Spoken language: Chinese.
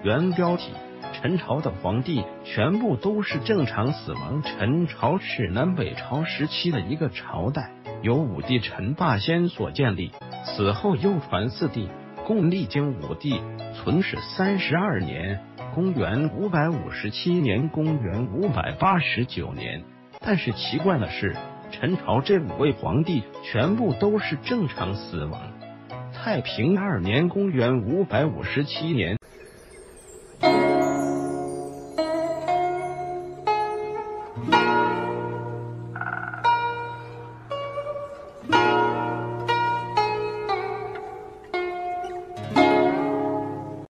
原标题：陈朝的皇帝全部都是正常死亡。陈朝是南北朝时期的一个朝代，由武帝陈霸先所建立，此后又传四帝，共历经五帝，存世32年，公元557年，公元589年。但是奇怪的是，陈朝这5位皇帝全部都是正常死亡。太平2年，公元557年。